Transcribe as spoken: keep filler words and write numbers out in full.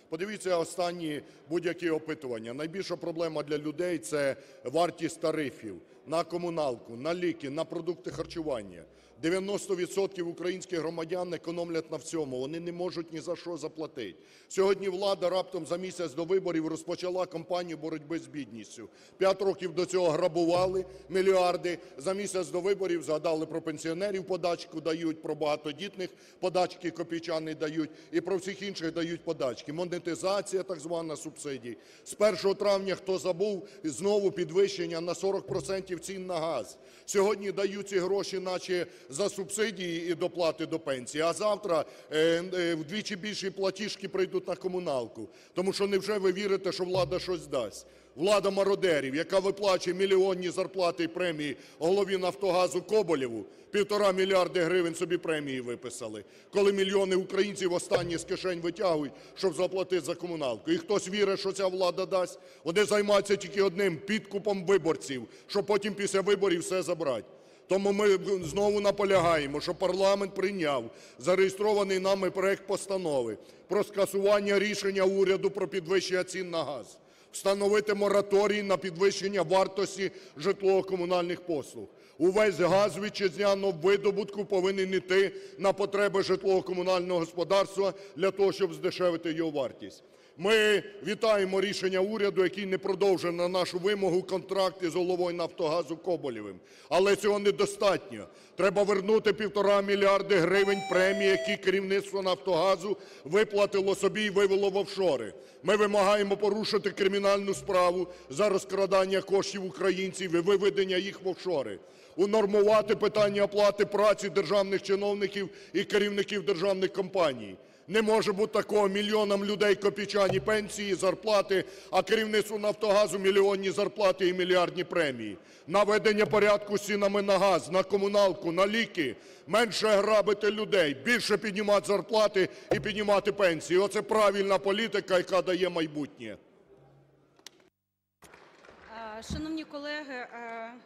Подивіться останні будь-які опитування. Найбільша проблема для людей – це вартість тарифів на комуналку, на ліки, на продукти харчування. дев'яносто відсотків українських громадян економлять на всьому, вони не можуть ні за що заплатити. Сьогодні влада раптом за місяць до виборів розпочала кампанію боротьби з бідністю. П'ять років до цього грабували мільярди, за місяць до виборів згадали про пенсіонерів подачку дають, про багатодітних подачки копійчані дають і про всіх інших дають подачки. Монетизація так звана субсидій. З першого травня, хто забув, знову підвищення на сорок відсотків цін на газ. Сьогодні дають ці гроші наче за субсидії і доплати до пенсії, а завтра е, е, вдвічі більші платіжки прийдуть на комуналку. Тому що невже ви вірите, що влада щось дасть? Влада мародерів, яка виплачує мільйонні зарплати і премії голові "Нафтогазу" Коболєву, півтора мільярди гривень собі премії виписали, коли мільйони українців останні з кишень витягують, щоб заплатити за комуналку. І хтось вірить, що ця влада дасть? Вони займаються тільки одним – підкупом виборців, щоб потім після виборів все забрати. Тому ми знову наполягаємо, щоб парламент прийняв зареєстрований нами проект постанови про скасування рішення уряду про підвищення цін на газ, встановити мораторій на підвищення вартості житлово-комунальних послуг. Увесь газ вітчизняного видобутку повинен іти на потреби житлово-комунального господарства для того, щоб здешевити його вартість. Ми вітаємо рішення уряду, який не продовжив на нашу вимогу контракт із головою "Нафтогазу" Коболєвим. Але цього недостатньо. Треба вернути півтора мільярди гривень премії, які керівництво "Нафтогазу" виплатило собі і вивело в офшори. Ми вимагаємо порушити кримінальну справу за розкрадання коштів українців і виведення їх в офшори. Унормувати питання оплати праці державних чиновників і керівників державних компаній. Не може бути такого: мільйонам людей копійчані пенсії, зарплати, а керівництву "Нафтогазу" мільйонні зарплати і мільярдні премії. Наведення порядку з цінами на газ, на комуналку, на ліки, менше грабити людей, більше піднімати зарплати і піднімати пенсії. Оце правильна політика, яка дає майбутнє. Шановні колеги,